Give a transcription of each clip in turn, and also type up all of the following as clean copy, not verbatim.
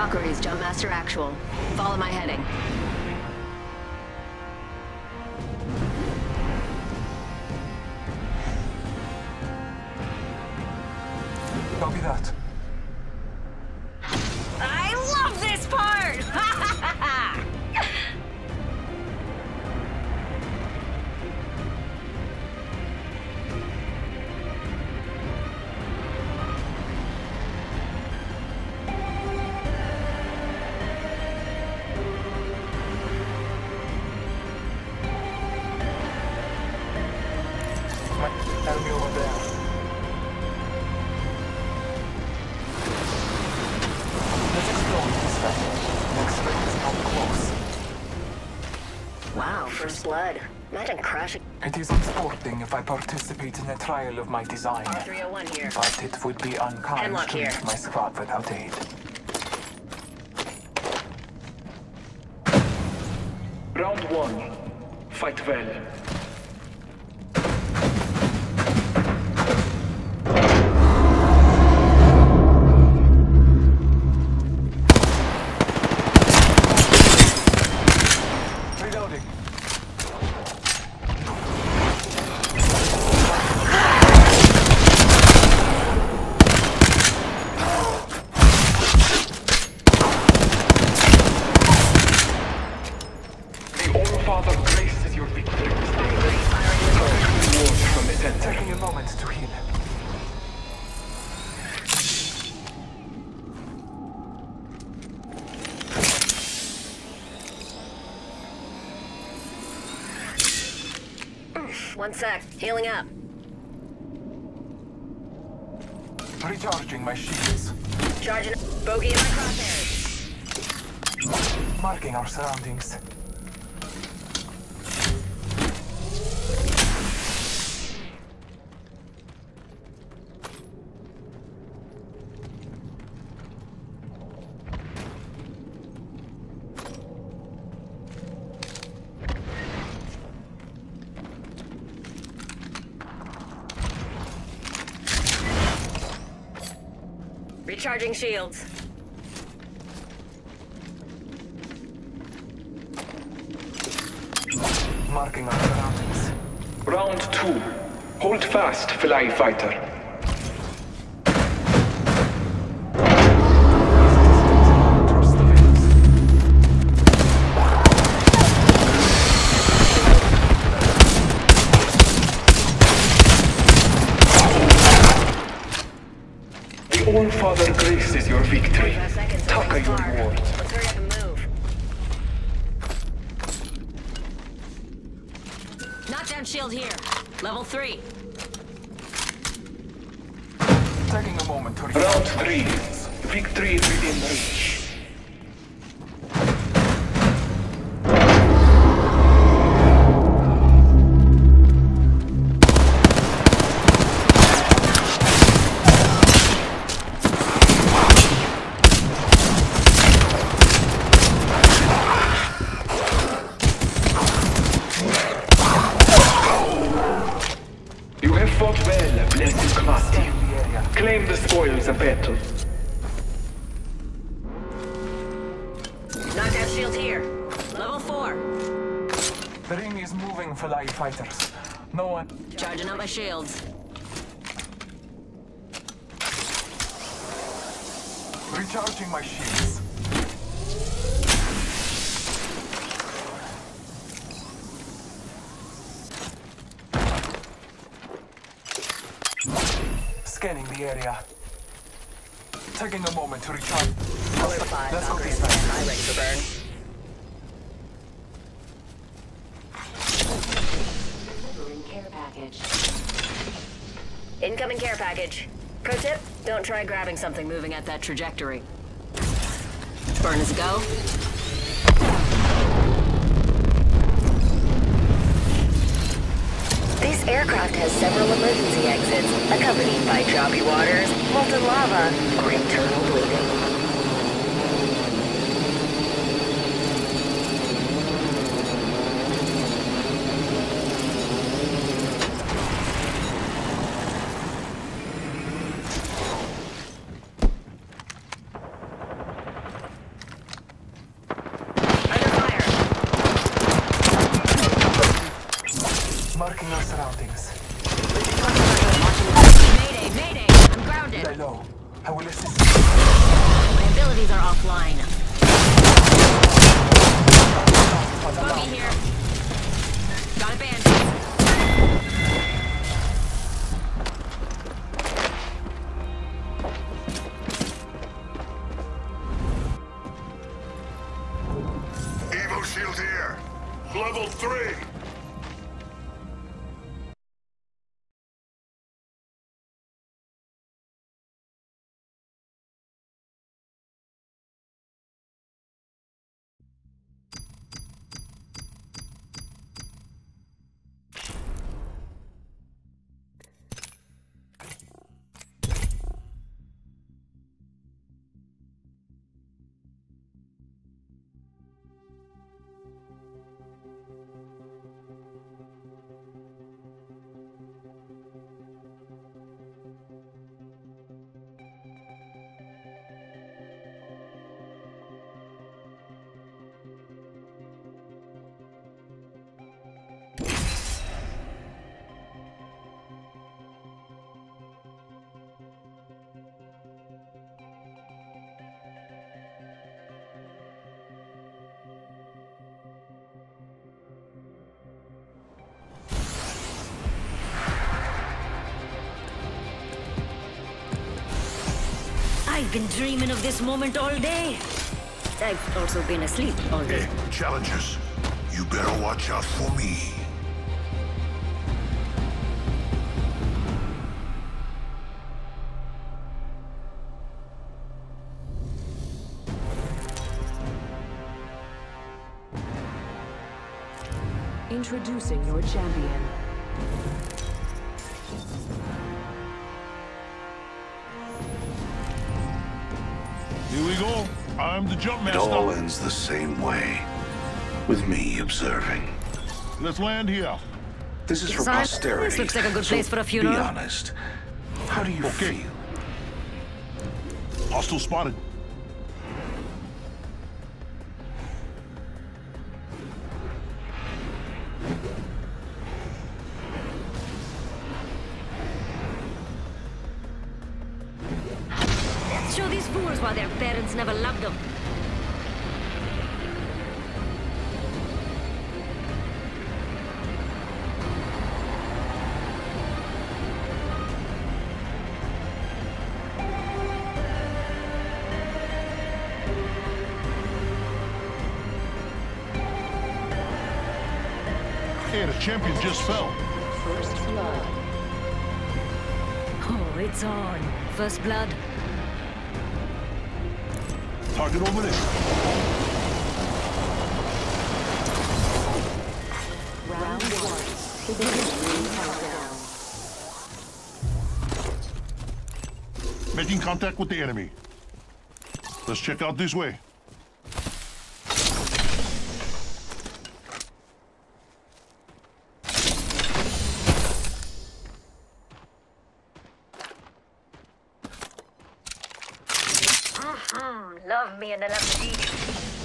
Valkyries, Jumpmaster Actual. Follow my heading. Copy that. I love this part! Enemy over there. Let's explore this vessel. Next ring is not close. Wow, first blood. Imagine crashing. It is unsporting if I participate in a trial of my design. R301 here. But it would be unkind Hemlock to here. leave my squad without aid. Round 1. Fight well. Reloading. The All-Father graces your victory this day. Reward from the center. Taking a moment to heal. One sec. Healing up. Recharging my shields. Charging. Bogey in my crosshairs. Marking our surroundings. Recharging shields. Marking our surroundings. Round 2. Hold fast, Fly Fighter. Trust the winds. The All-Father graces your victory. 45 seconds. Taka your reward. Let's hurry up and move. Knockdown shield here. Level 3. Taking a moment to Round recharge. 3. Victory is within reach. You have fought well, blessed Commander. Scanning the area. Claim the spoils of battle. Knockdown shield here. Level 4. The ring is moving for live fighters. No one. Charging up my shields. Recharging my shields. Scanning the area. Taking a moment to recharge. Color 5. Let's hope Valkyrie this and time. standby, ready for burn. Delivering care package. Incoming care package. Pro tip, don't try grabbing something moving at that trajectory. Burn is a go. This aircraft has several emergency exits, accompanied by choppy waters, molten lava, or internal bleeding. below. I will assist. My abilities are offline. Bogey here. Got a bandit. Evo shield here. Level 3. I've been dreaming of this moment all day. I've also been asleep all day. Hey, challengers. You better watch out for me. Introducing your champion. Here we go. I'm the jump It all master. ends the same way. With me observing. Let's land here. This is for Son, posterity. this looks like a good so place for a funeral. Be honest. How do you Okay. feel? Hostile spotted. Let's show these fools why their parents never loved them. Hey, the champion just fell. First blood. Oh, it's on. First blood. Target over there. Round one. Beginning countdown. Making contact with the enemy. Let's check out this way. Love me and I love to eat.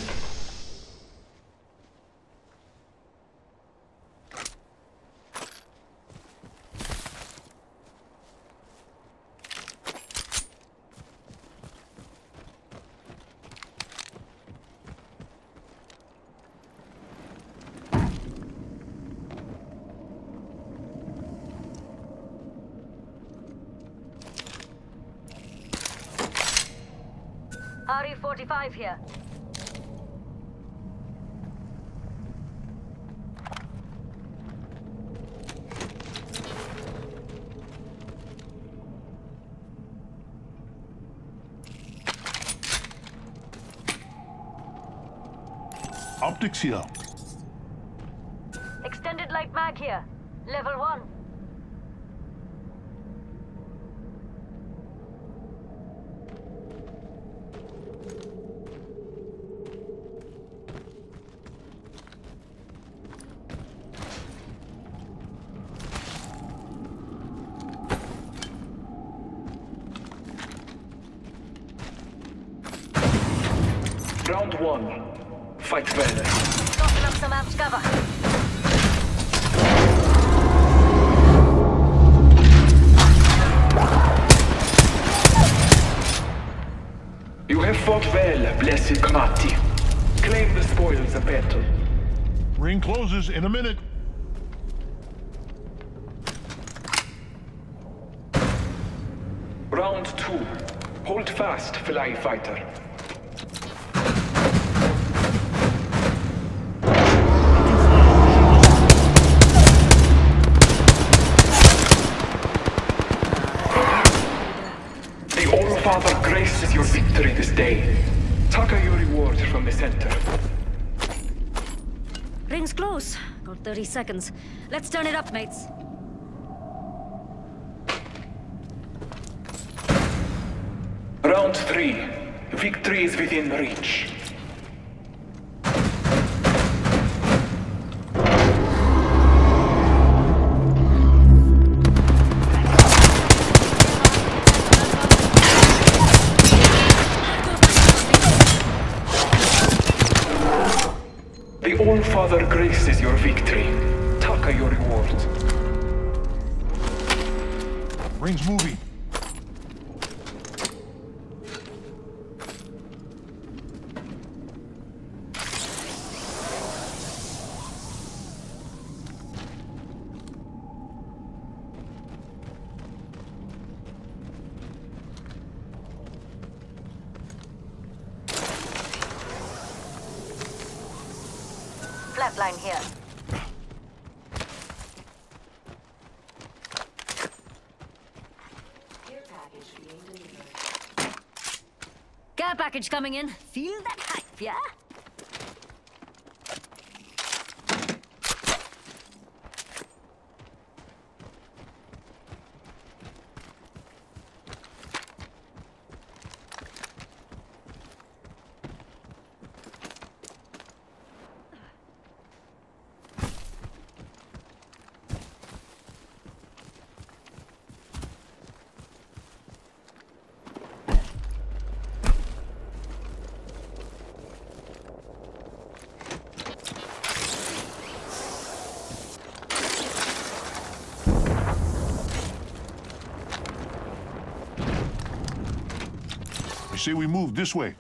RE-45 here. Optics here. Extended light mag here. Level 1. Round 1. Fight better. Tossing up some amped cover. You have fought well, blessed Kamati. Claim the spoils of battle. Ring closes in a minute. Round 2. Hold fast, Fly Fighter. The All-Father graces your victory this day. Taka your reward from the center. Ring's close. Got 30 seconds. Let's turn it up, mates. Round 3. Victory is within reach. The All-Father graces your victory. Taka your reward. Ring's moving. Flatline here. Care package being delivered. Care package coming in. Feel that hype, yeah? I say we move this way.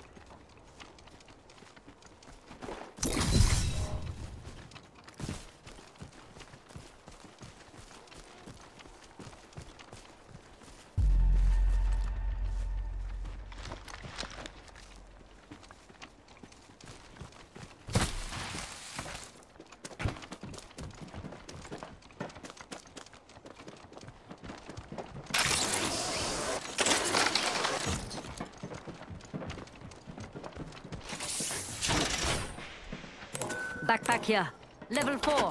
Backpack here. Level 4.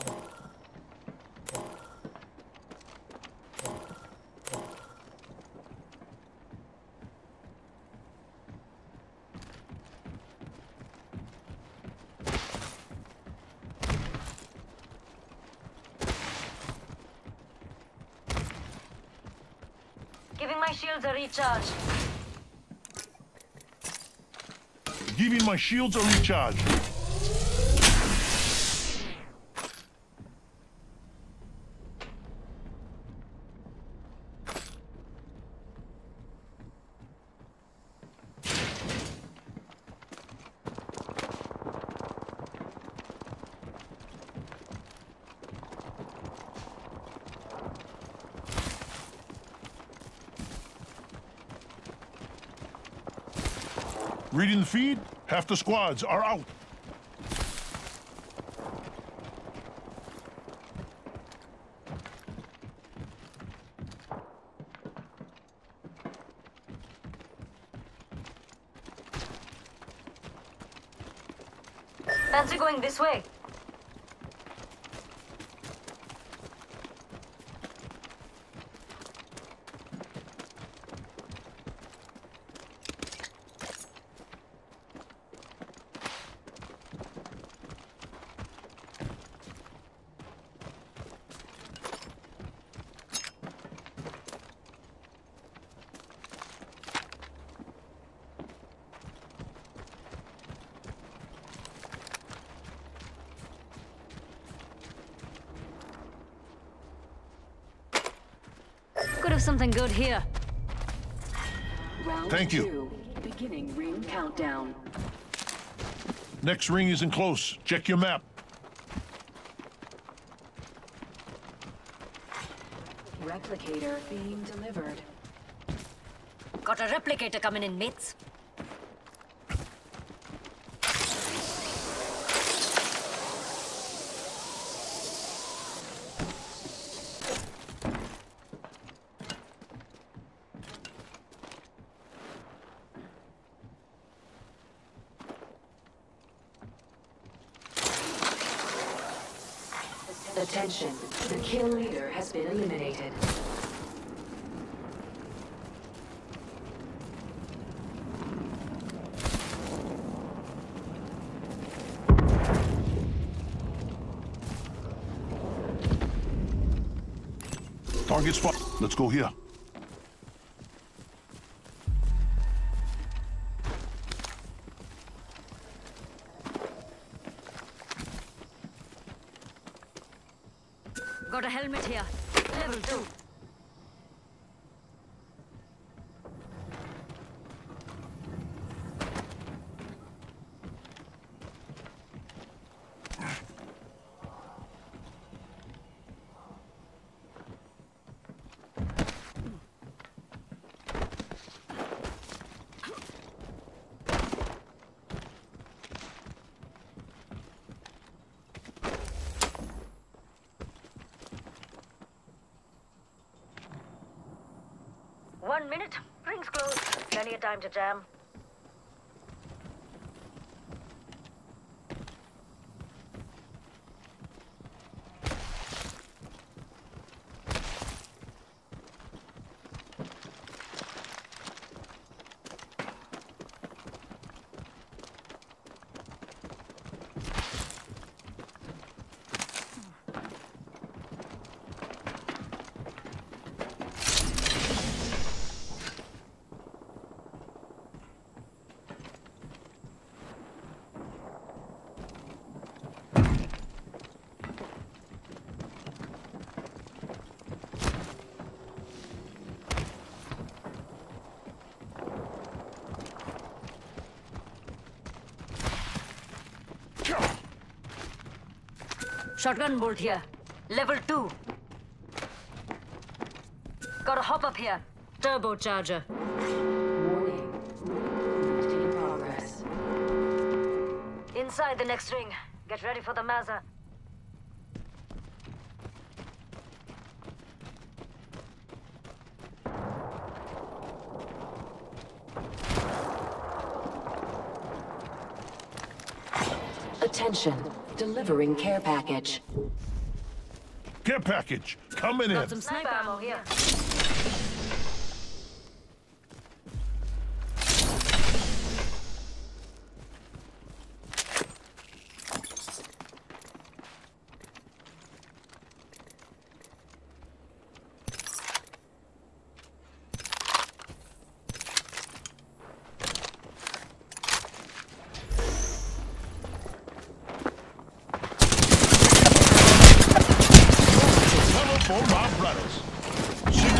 Giving my shields a recharge. Giving my shields a recharge. Reading the feed, half the squads are out. Fancy going this way. Could have something good here. Round Thank you. 2. Beginning ring countdown. Next ring isn't close. Check your map. Replicator being delivered. Got a replicator coming in, mates. Attention, the kill leader has been eliminated. Target spot. Let's go here. Got a helmet here. Level 2. One minute. Ring's closed. Plenty of time to jam. Shotgun bolt here. Level 2. Got a hop up here. Turbocharger. Warning. Movement in progress. Inside the next ring. Get ready for the Mazza. Attention, delivering care package. Care package. Coming in. Got some sniper ammo here. For my brothers. See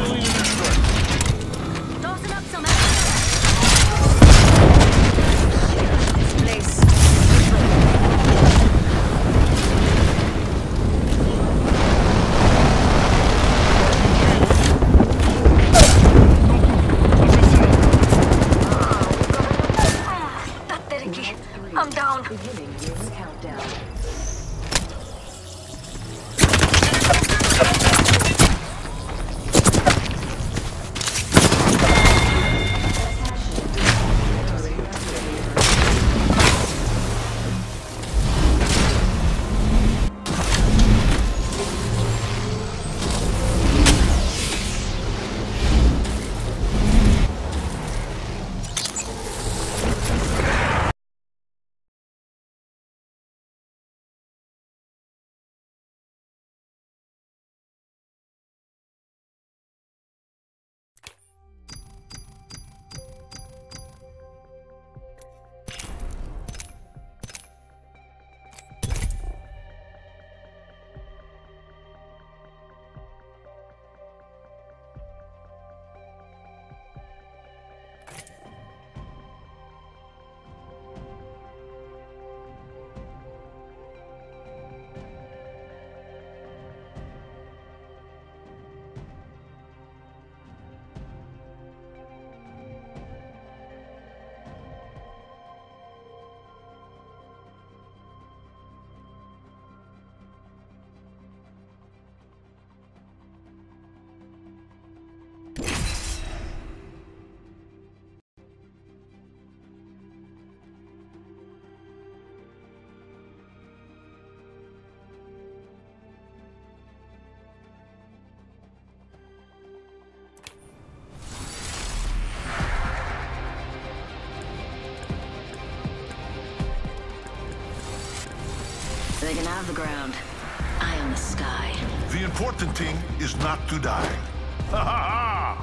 taken out of the ground. Eye on the sky. The important thing is not to die. Ha ha ha!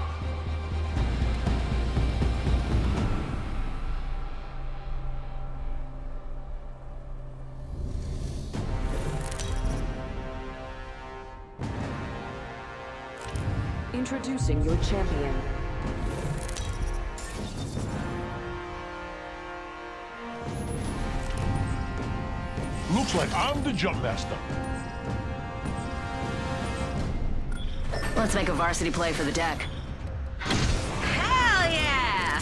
Introducing your champion. Looks like I'm the jump master. Let's make a varsity play for the deck. Hell yeah!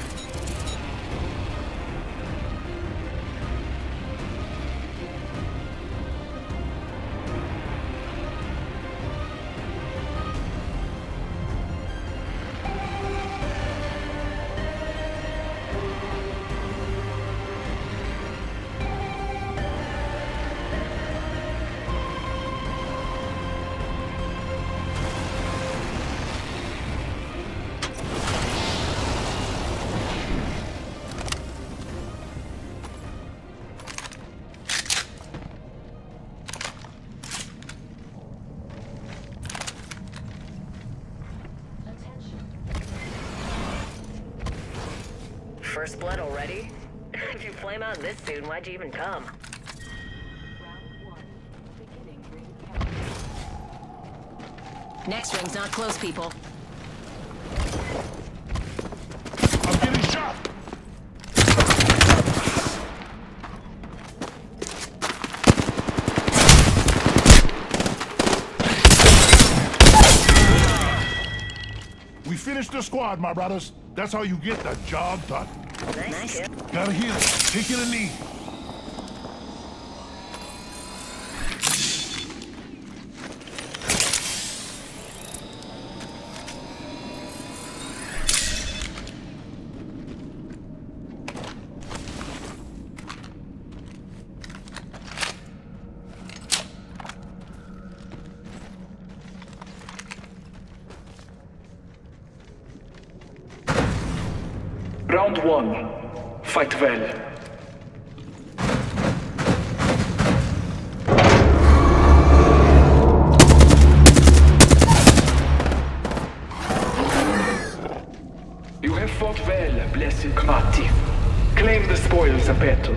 First blood already? If you flame out this soon, why'd you even come? Next ring's not close, people. I'm getting shot! We finished the squad, my brothers. That's how you get the job done. Nice. Gotta heal. Taking a knee. Round 1. Fight well. You have fought well, blessed Kati. Claim the spoils of battle.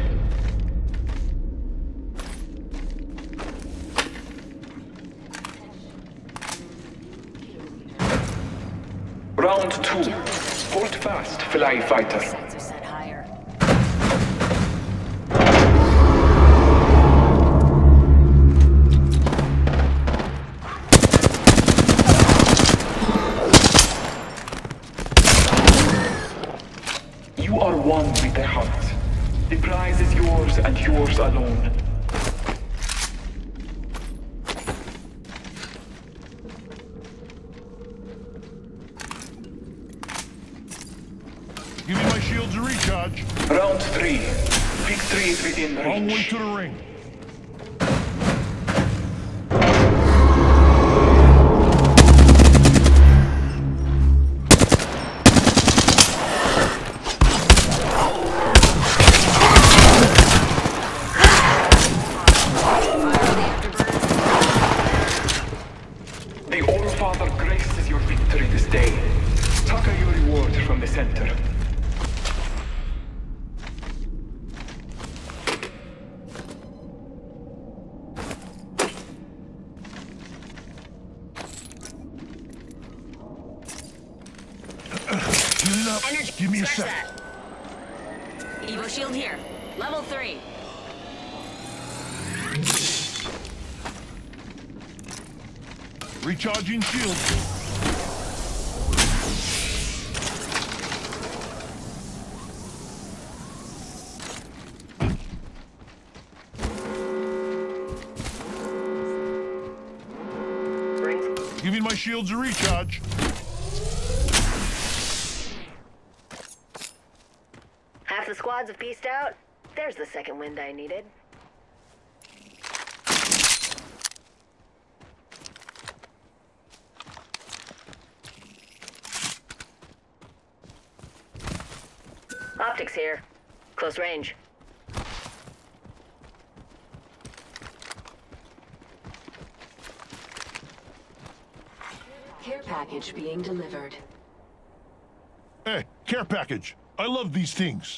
Round 2. Hold fast, fly fighter. Sights are set higher. You are one with the hunt. The prize is yours and yours alone. Give me my shields to recharge. Round 3. Victory is within Long way reach. to the ring. The All-Father graces your victory this day. Tucker your reward from the center. Healing up. Energy. Give me a Scratch sec. that. Evo shield here. Level 3. Recharging shields. Rings. Giving my shields a recharge. Half the squads have pieced out. There's the second wind I needed. Optics here. Close range. package being delivered. Hey, care package. I love these things.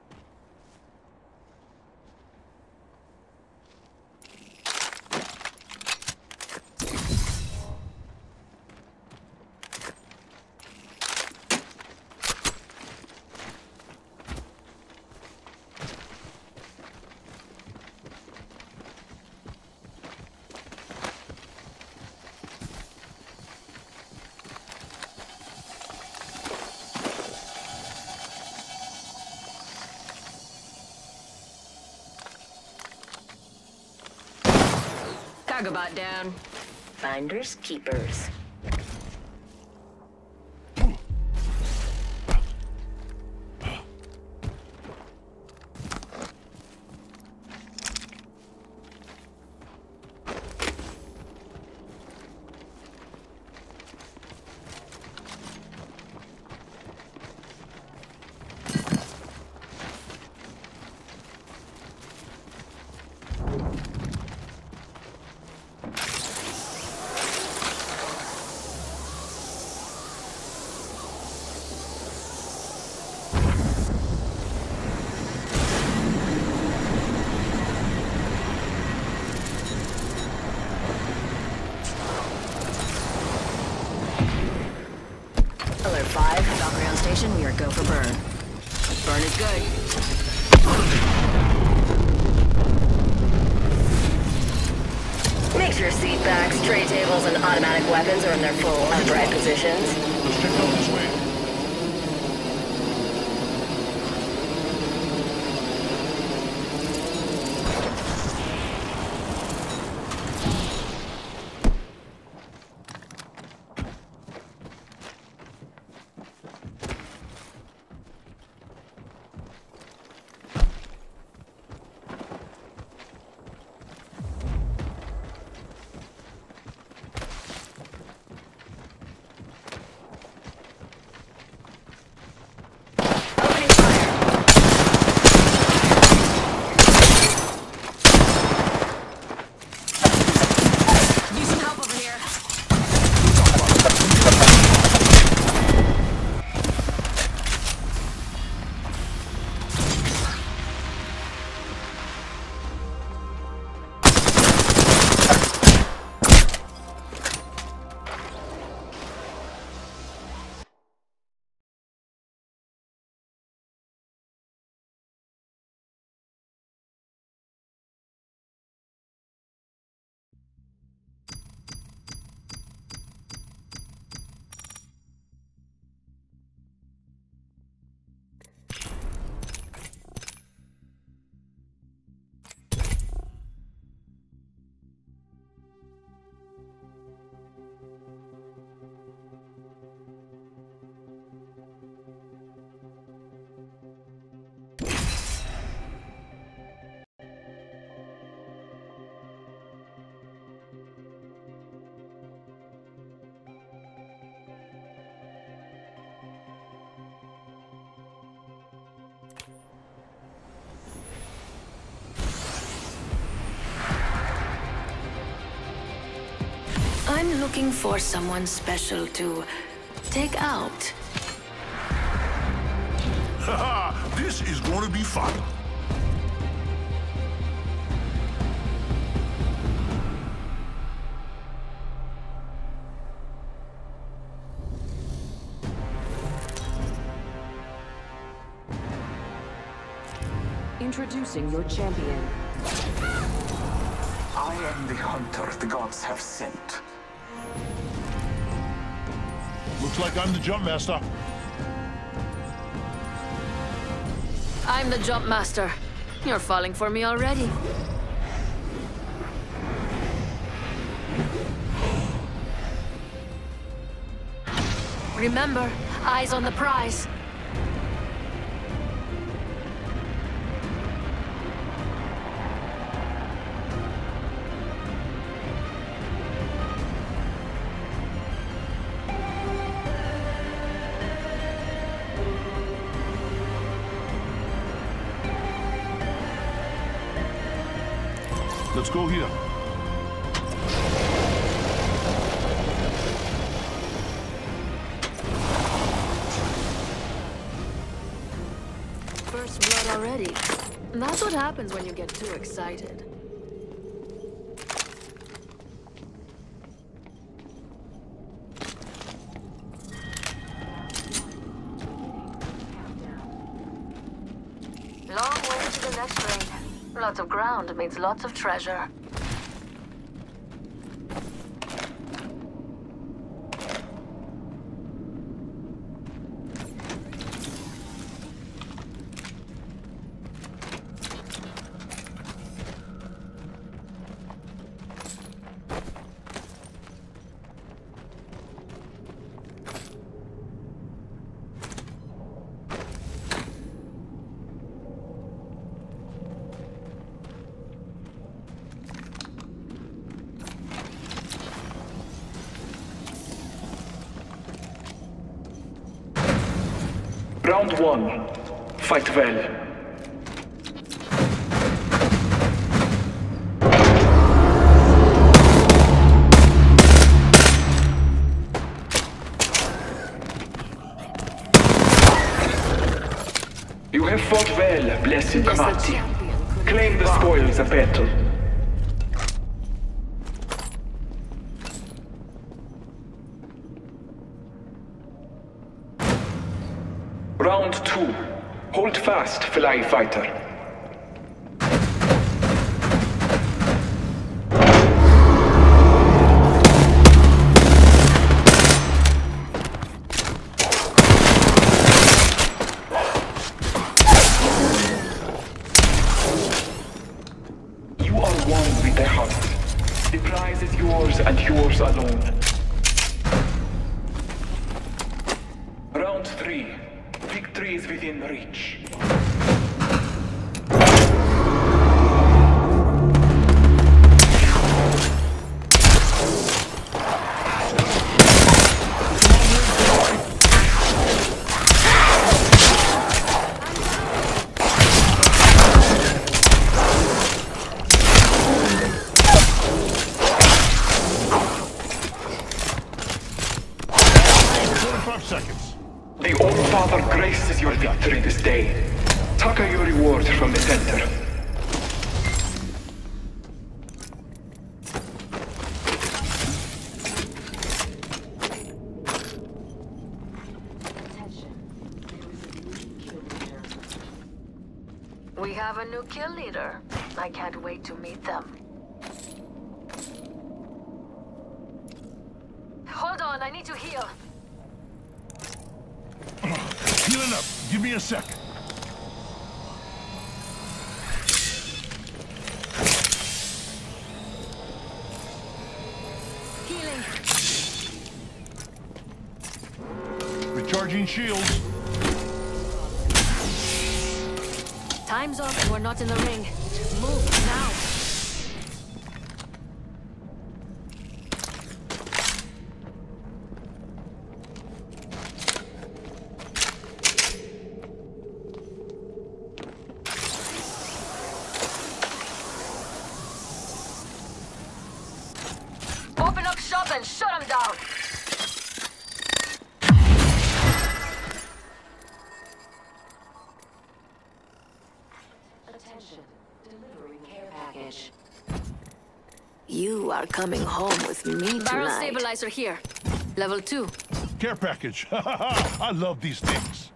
Cargobot down. Finders keepers. Alert 5, Valkyrie on station, we are go for burn. Burn is good. Make sure seat backs, tray tables, and automatic weapons are in their full upright positions. Let's check out this way. Opening fire. Need some help over here. I'm looking for someone special to take out. Haha, this is gonna be fun. Introducing your champion. I am the hunter the gods have sent. Looks like I'm the jump master. I'm the jump master. You're falling for me already. Remember, eyes on the prize. Let's go here. first blood already. That's what happens when you get too excited. Long way to the next ring. Lots of ground means lots of treasure. Round 1. Fight well. You have fought well, blessed Amati. Claim the spoils of battle. Round 2. Hold fast, Fly Fighter. You are one with the hunt. The prize is yours and yours alone. Round 3. Victory is within reach. The All-Father graces your victory this day. Taka your reward from the center. We have a new kill leader. I can't wait to meet them. Hold on, I need to heal. Healing up. Give me a sec. Healing. Recharging shields. Time's up and we're not in the ring. Move now. Open up shop and shut him down. Attention, delivering care package. You are coming home with me tonight. Barrel stabilizer here. Level 2. Care package. I love these things.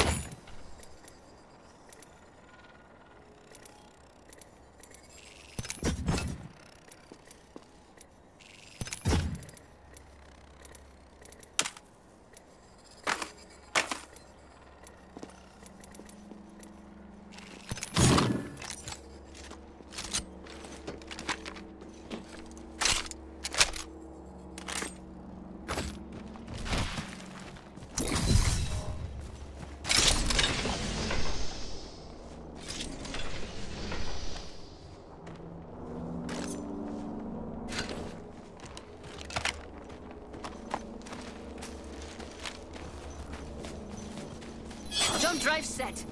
Jump drive set.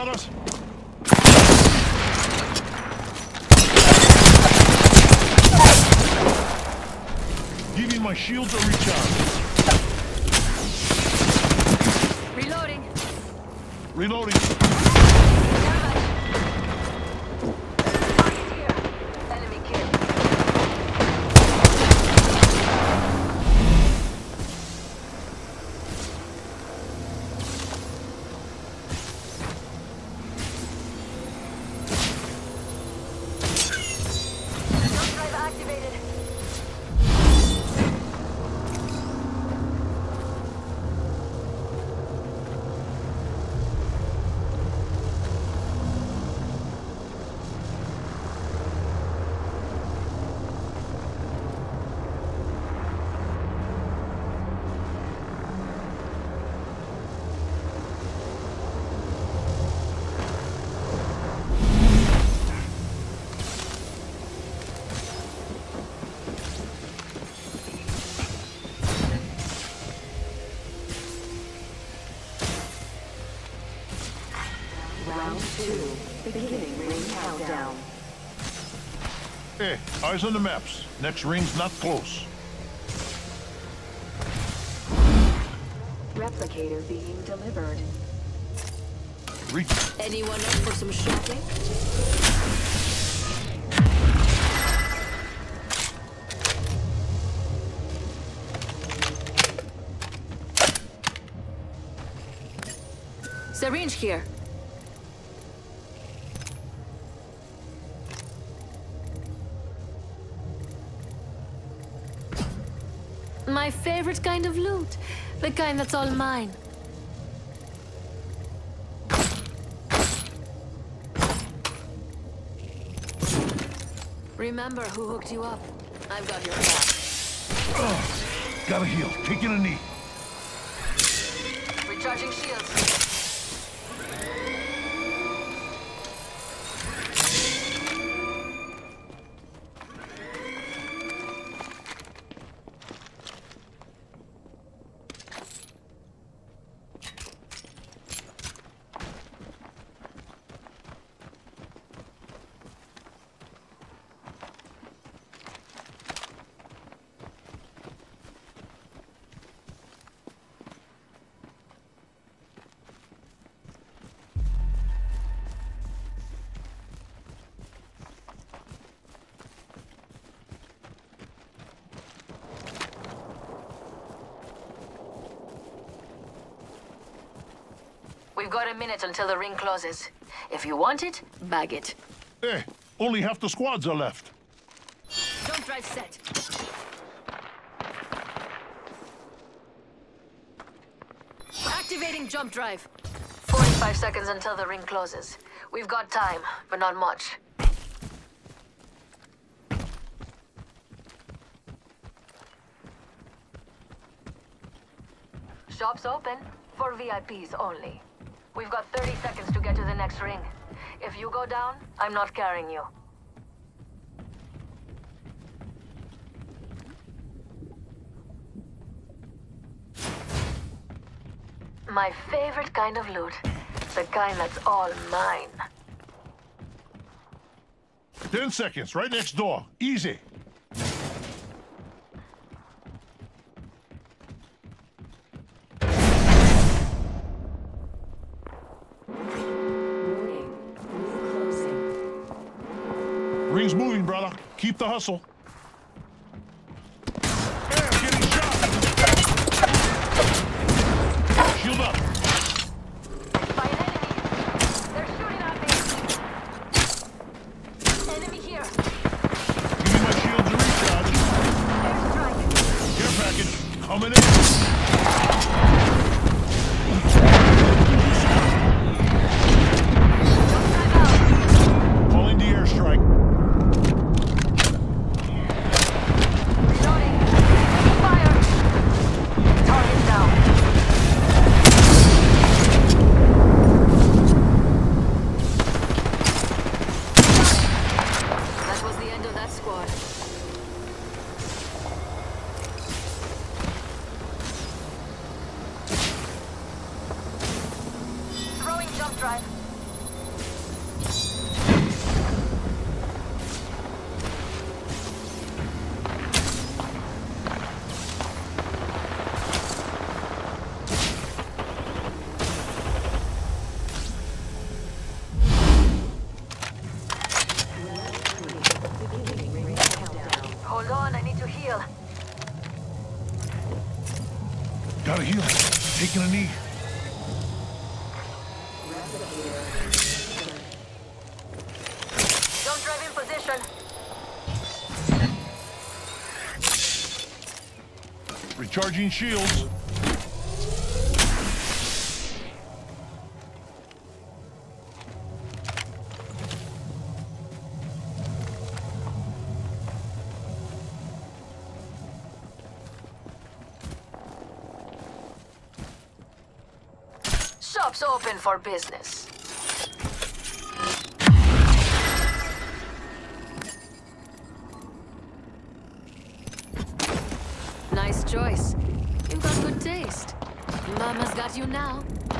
got us. Giving my shields a recharge. Reloading. Reloading. Enemy kill. Jump drive activated. Round 2. Beginning ring countdown. Hey, eyes on the maps. Next ring's not close. Replicator being delivered. Reach. Anyone up for some shopping? Syringe here. My favorite kind of loot. The kind that's all mine. Remember who hooked you up. I've got your back. Gotta heal. Taking a knee. Recharging shields. We've got a minute until the ring closes. If you want it, bag it. Hey, only half the squads are left. Jump drive set. Activating jump drive. 45 seconds until the ring closes. We've got time, but not much. Shop's open for VIPs only. We've got 30 seconds to get to the next ring. If you go down, I'm not carrying you. My favorite kind of loot. The kind that's all mine. 10 seconds, right next door. Easy. Ring's moving, brother. Keep the hustle. Hey, I'm getting shot. Shield up. By an enemy. They're shooting at me. Enemy here. Give me my shields to recharge. Airstrike. Care package coming in. Calling the airstrike. Reloading. Fire. Target down. That was the end of that squad. Throwing jump drive. Hold on, I need to heal. Gotta heal. Taking a knee. Don't drive in position. Recharging shields. Shop's open for business. Nice choice. You've got good taste. Mama's got you now.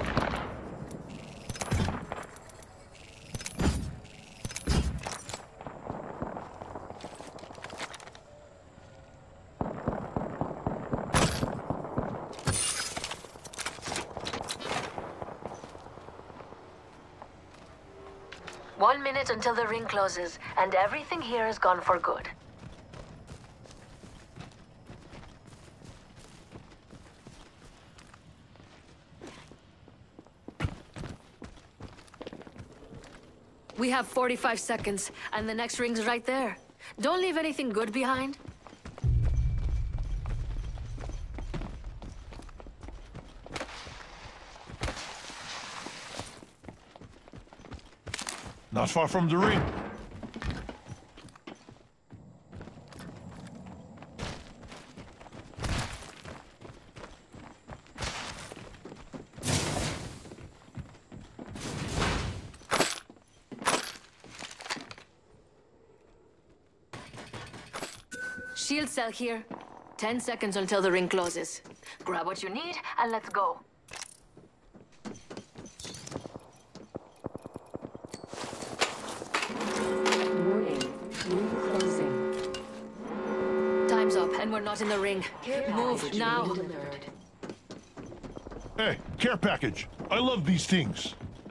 One minute until the ring closes, and everything here is gone for good. We have 45 seconds, and the next ring's right there. Don't leave anything good behind. Not far from the ring. Shield cell here. 10 seconds until the ring closes. Grab what you need, and let's go. Time's up, and we're not in the ring. Move now. Hey, care package. I love these things.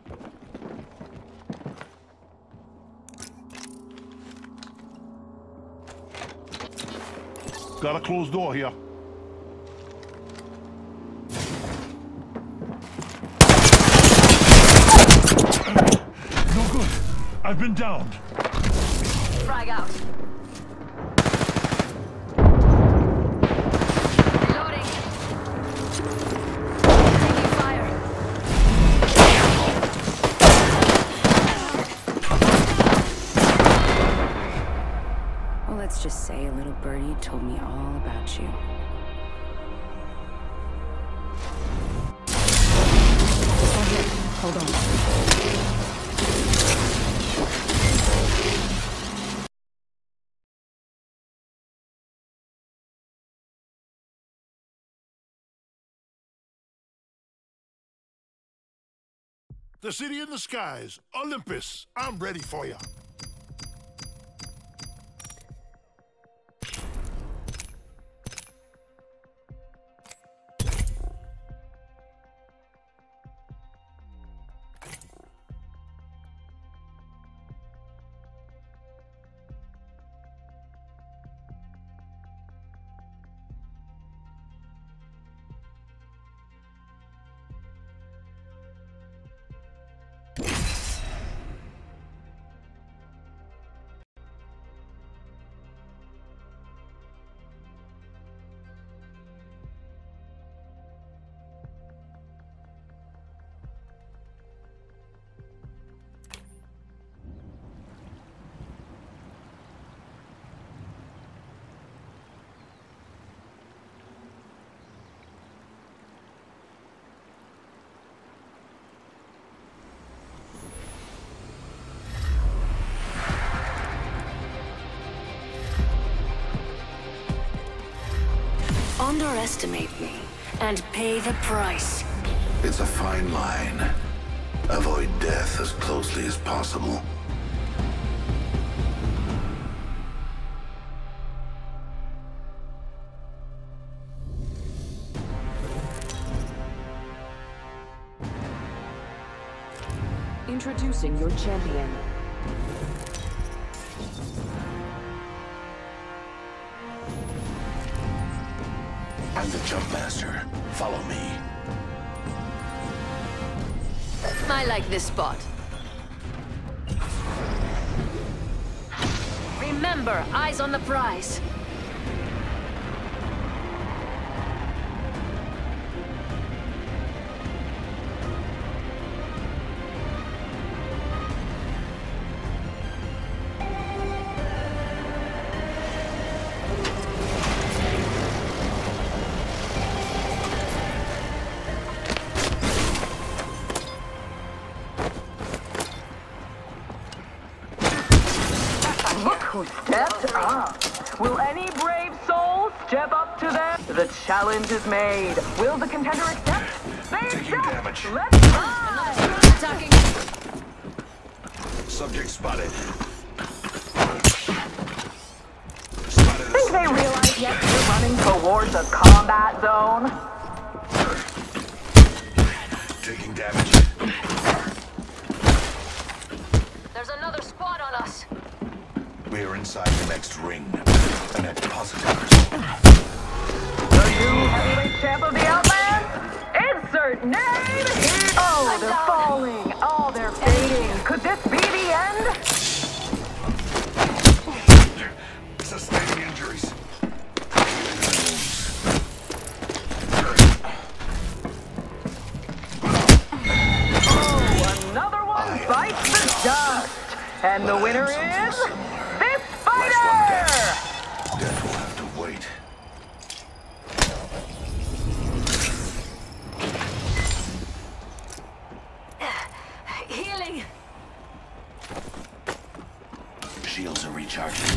Got a closed door here. No good. I've been downed. Frag out. Reloading. Taking fire. Well, let's just say a little birdie told me all about you. This one here. Hold on. The city in the skies, Olympus. I'm ready for you. Underestimate me and pay the price. It's a fine line. Avoid death as closely as possible. Introducing your champion. I'm the jump master. Follow me. I like this spot. Remember, eyes on the prize. Who stepped up? Will any brave soul step up to them? The challenge is made. Will the contender accept? They Taking accept. damage. Let's ride! Attacking. Subject spotted. Think they realize yet we're running towards a combat zone? Taking damage. There's another squad on us. We are inside the next ring. An expositors. The new heavyweight champ of the Outlands? Insert name here! Oh, they're falling. Oh, they're fading. Could this be the end? Sustaining injuries. Oh, another one bites the dust. And the winner is... this fighter! Death will have to wait. Healing. Shields are recharging.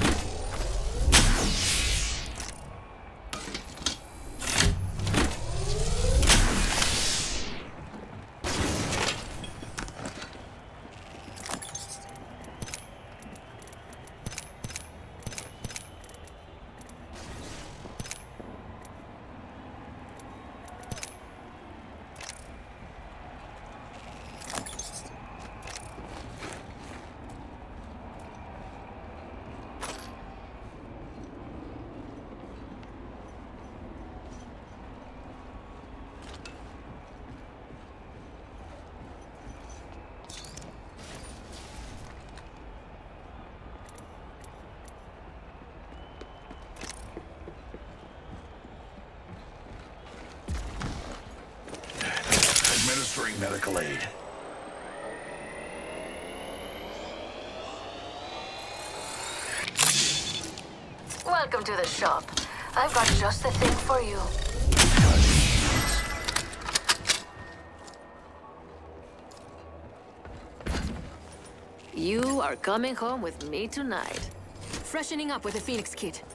Administering medical aid. Welcome to the shop. I've got just the thing for you. You are coming home with me tonight. Freshening up with a Phoenix kit.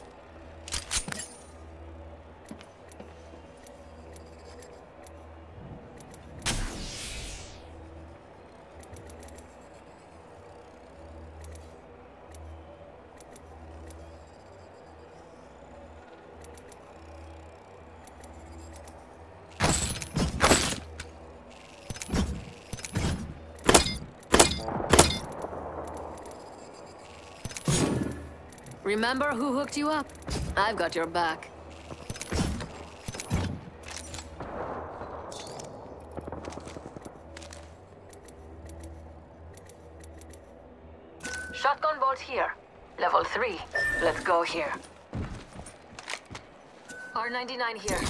Remember who hooked you up? I've got your back. Shotgun bolt here. Level 3. Let's go here. R99 here.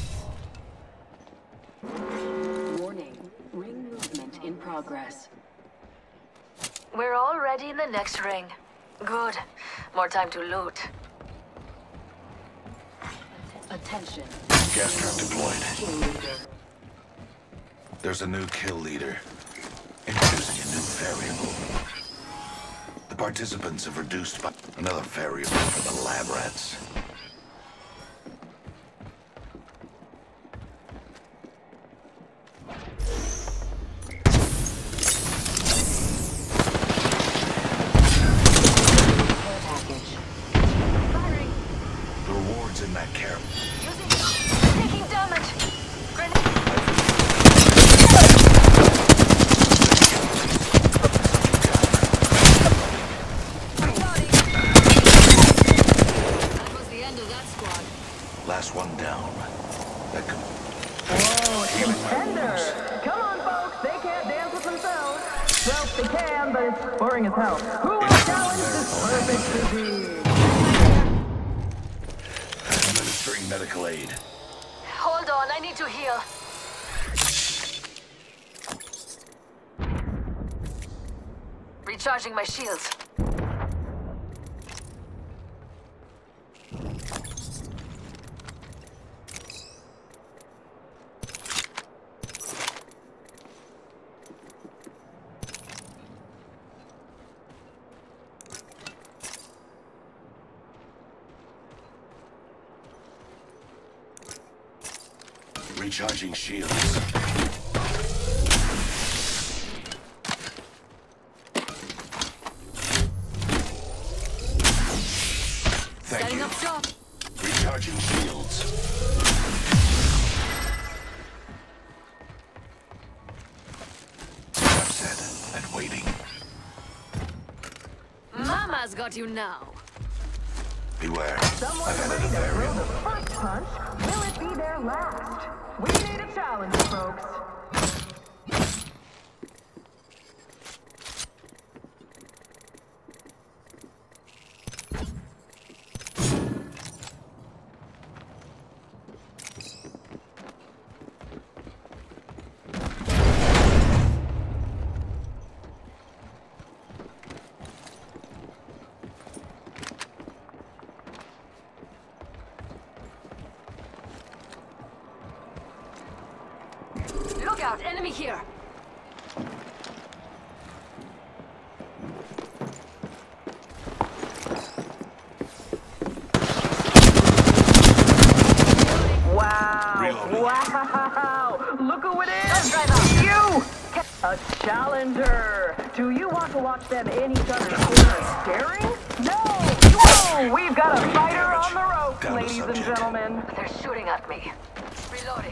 Warning. Ring movement in progress. We're already in the next ring. Good. More time to loot. Attention. Gas trap deployed. Kill leader. There's a new kill leader. Introducing a new variable. The participants have reduced by another variable for the lab rats. The rewards in that care. Taking damage. Grenade. is boring as hell. Who will challenge this perfect physique? Administering medical aid. Hold on, I need to heal. Recharging my shields. Recharging shields. Thank you. Up shop. Recharging shields. Upset and waiting. Mama's got you now. Beware. Someone I've ready added to a throw variable. the first punch? Will it be their last? We need a challenge, folks. Look out, enemy here. Wow! Reloading. Wow! Look who it is! You! A challenger! Do you want to watch them in each other's corners staring? No! Whoa! We've got a fighter on the ropes, Down to ladies and subject. gentlemen. They're shooting at me. Reloading.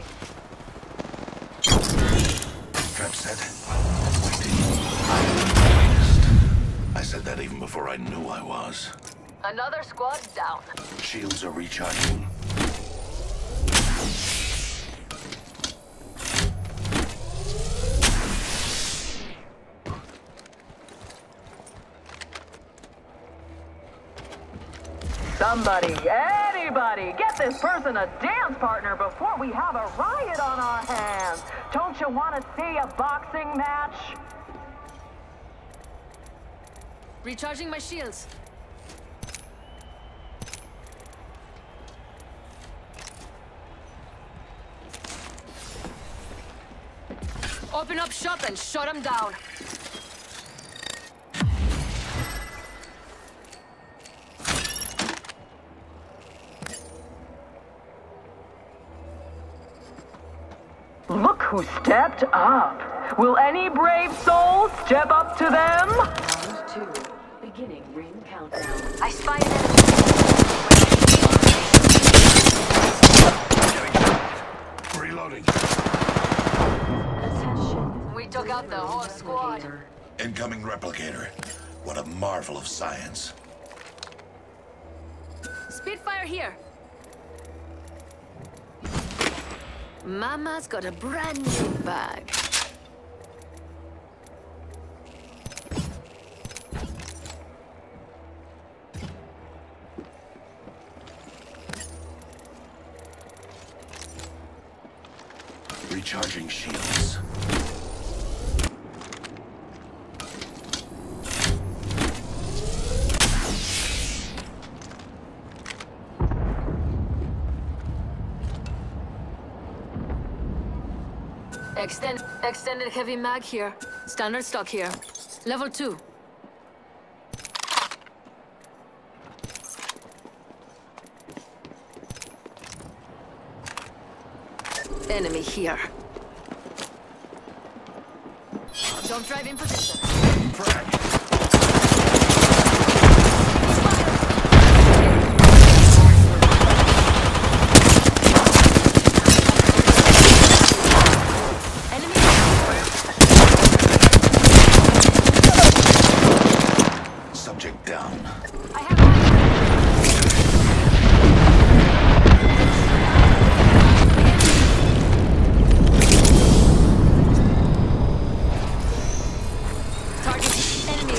Trap set. Waiting. I'm the greatest. I said that even before I knew I was. Another squad down. Shields are recharging. Somebody, anybody, get this person a dance partner before we have a riot on our hands. Don't you want to see a boxing match? Recharging my shields. Open up shop and shut them down. Look who stepped up. Will any brave soul step up to them? Round 2. Beginning ring countdown. I spy an enemy. Reloading. Attention. We took out the whole squad. Replicator. Incoming replicator. What a marvel of science. Spitfire here. Mama's got a brand new bag. Recharging shields. Extended heavy mag here. Standard stock here. Level 2. Enemy here. Jump drive in position. Frag. Subject down. I have target enemy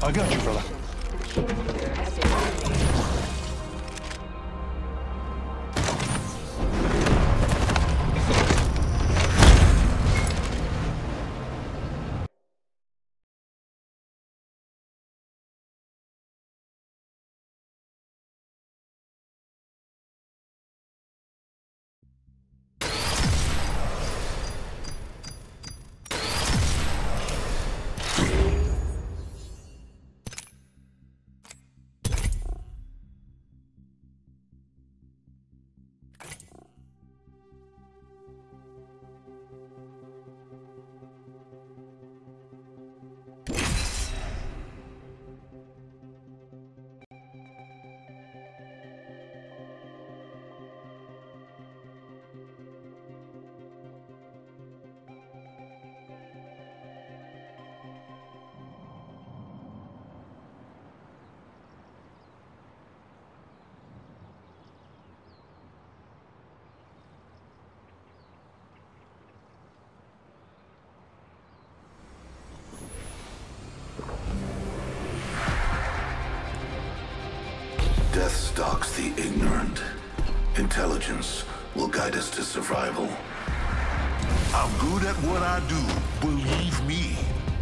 I got you, brother. Death stalks the ignorant. Intelligence will guide us to survival. I'm good at what I do, believe me.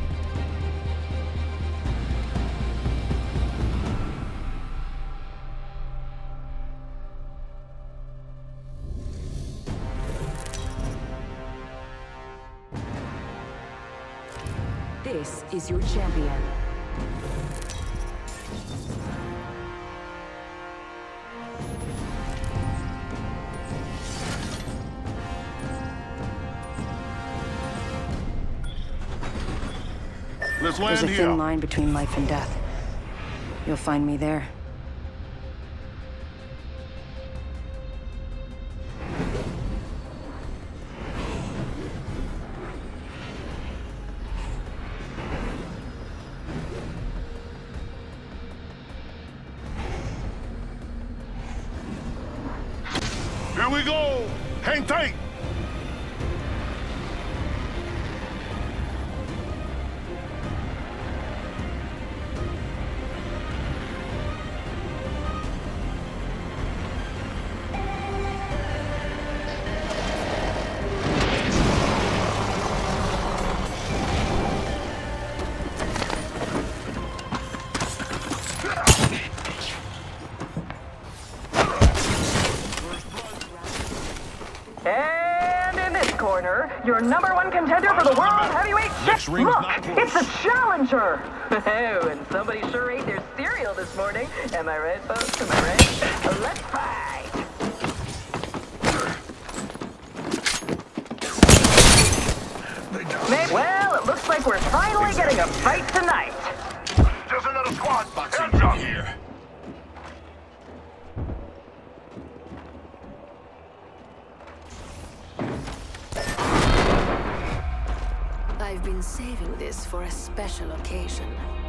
This is your champion. Let's land There's a here. thin line between life and death. You'll find me there. Here we go. Hang tight. And in this corner, your #1 contender for the World Heavyweight Championship. Look, it's a challenger. Oh, and somebody sure ate their cereal this morning. Am I right, folks? Am I right? Let's fight. Well, it looks like we're finally getting a fight tonight. There's another squad. Hands up here. I've been saving this for a special occasion.